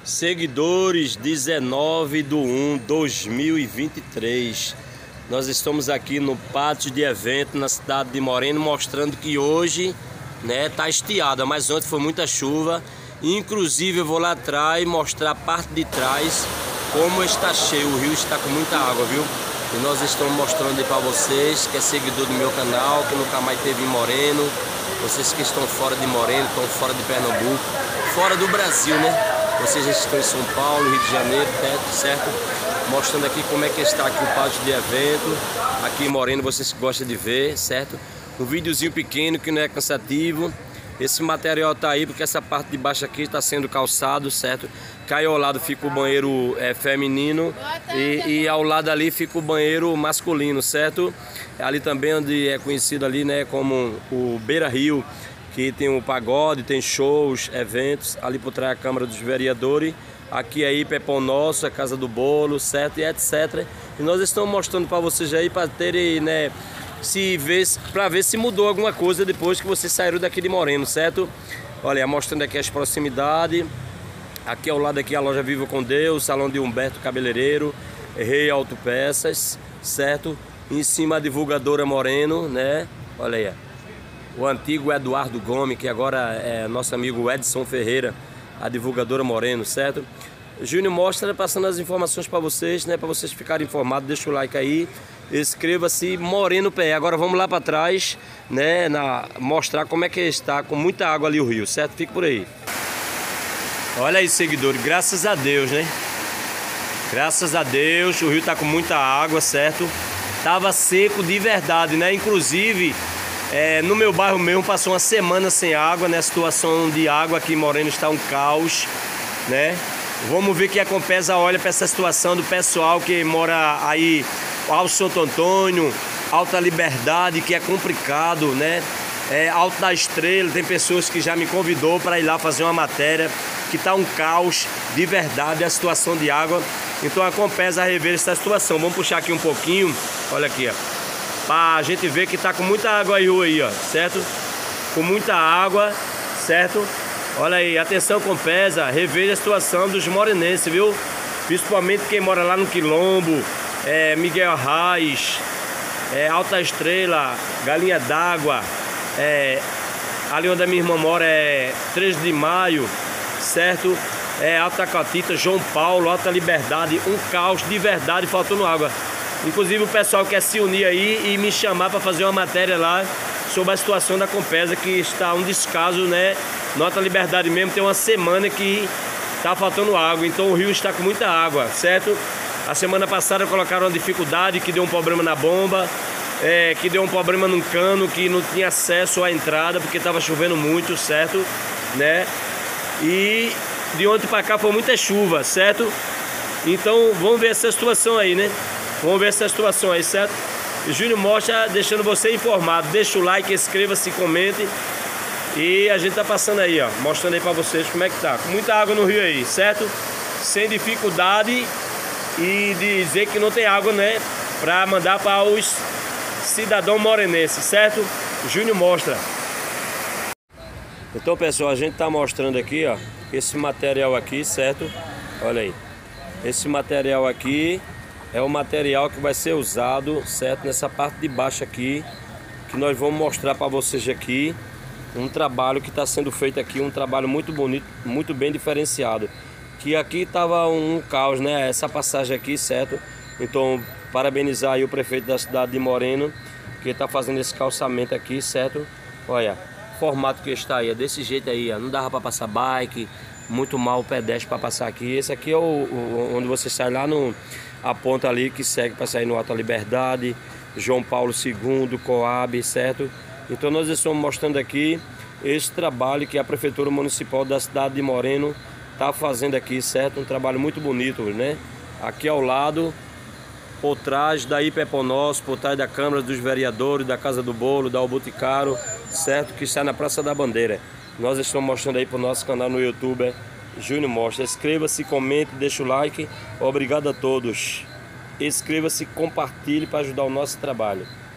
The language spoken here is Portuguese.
Seguidores 19/1/2023. Nós estamos aqui no pátio de evento na cidade de Moreno, mostrando que hoje, né, tá estiada, mas ontem foi muita chuva. Inclusive eu vou lá atrás mostrar a parte de trás como está cheio, o rio está com muita água, viu? E nós estamos mostrando aí para vocês que é seguidor do meu canal, que nunca mais teve em Moreno, vocês que estão fora de Moreno, estão fora de Pernambuco, fora do Brasil, né? Vocês estão em São Paulo, Rio de Janeiro, certo? Mostrando aqui como é que está aqui o pátio de evento, aqui em Moreno, vocês gostam de ver, certo? Um videozinho pequeno que não é cansativo. Esse material tá aí porque essa parte de baixo aqui está sendo calçado, certo? Cai ao lado fica o banheiro feminino e ao lado ali fica o banheiro masculino, certo? Ali também onde é conhecido ali, né, como o Beira Rio, que tem um pagode, tem shows, eventos, ali por trás a Câmara dos Vereadores, aqui aí Pepão Nosso, a Casa do Bolo, certo? E etc. E nós estamos mostrando para vocês aí, para terem, né, para ver se mudou alguma coisa depois que vocês saíram daqui de Moreno, certo? Olha, mostrando aqui as proximidades. Aqui ao lado aqui a loja Viva com Deus, Salão de Humberto Cabeleireiro, Rei Autopeças, certo? Em cima a divulgadora Moreno, né? Olha aí, o antigo Eduardo Gomes, que agora é nosso amigo Edson Ferreira, a divulgadora Moreno, certo? Júnior mostra passando as informações para vocês, né? Para vocês ficarem informados, deixa o like aí, inscreva-se, Moreno PE. Agora vamos lá para trás, né? Mostrar como é que está com muita água ali o rio, certo? Fique por aí. Olha aí, seguidores, graças a Deus, né? Graças a Deus, o rio tá com muita água, certo? Tava seco de verdade, né? Inclusive, no meu bairro mesmo passou uma semana sem água, né? A situação de água aqui em Moreno está um caos, né? Vamos ver que a Compesa olha para essa situação do pessoal que mora aí ao Santo Antônio, Alta Liberdade, que é complicado, né? Alto da Estrela, tem pessoas que já me convidou para ir lá fazer uma matéria, que está um caos de verdade a situação de água. Então a Compesa rever essa situação. Vamos puxar aqui um pouquinho, olha aqui, ó, para a gente ver que está com muita água aí, ó, certo? Com muita água, certo? Olha aí, atenção Compesa, reveja a situação dos morenenses, viu? Principalmente quem mora lá no Quilombo, Miguel Arraes, Alta Estrela, Galinha d'Água, ali onde a minha irmã mora é 13 de Maio, certo? Alta Catita, João Paulo, Alta Liberdade, um caos de verdade, faltando água. Inclusive o pessoal quer se unir aí e me chamar para fazer uma matéria lá sobre a situação da Compesa, que está um descaso, né? Alta Liberdade mesmo tem uma semana que está faltando água, então o rio está com muita água, certo? A semana passada colocaram uma dificuldade, que deu um problema na bomba, que deu um problema num cano, que não tinha acesso à entrada porque estava chovendo muito, certo? Né? E de ontem para cá foi muita chuva, certo? Então vamos ver essa situação aí, né? Vamos ver essa situação aí, certo? O Júnior mostra, deixando você informado. Deixa o like, inscreva-se, comente. E a gente tá passando aí, ó, mostrando aí pra vocês como é que tá. Com muita água no rio aí, certo? Sem dificuldade e dizer que não tem água, né? Pra mandar para os cidadãos morenenses, certo? O Júnior mostra. Então, pessoal, a gente tá mostrando aqui, ó, esse material aqui, certo? Olha aí. Esse material aqui é o material que vai ser usado, certo? Nessa parte de baixo aqui, que nós vamos mostrar para vocês aqui um trabalho que está sendo feito aqui, um trabalho muito bonito, muito bem diferenciado. Que aqui estava um caos, né? Essa passagem aqui, certo? Então, parabenizar aí o prefeito da cidade de Moreno, que está fazendo esse calçamento aqui, certo? Olha, o formato que está aí, é desse jeito aí, ó. Não dava para passar bike, muito mal o pedestre para passar aqui. Esse aqui é onde você sai lá a ponta ali que segue para sair no Alta Liberdade, João Paulo II, Coab, certo? Então nós estamos mostrando aqui esse trabalho que a Prefeitura Municipal da cidade de Moreno está fazendo aqui, certo? Um trabalho muito bonito, né? Aqui ao lado, por trás da Pepão Nosso, por trás da Câmara dos Vereadores, da Casa do Bolo, da Boticário, certo? Que está na Praça da Bandeira. Nós estamos mostrando aí para o nosso canal no YouTube, Júnior Mostra. Inscreva-se, comente, deixa o like. Obrigado a todos. Inscreva-se, compartilhe para ajudar o nosso trabalho.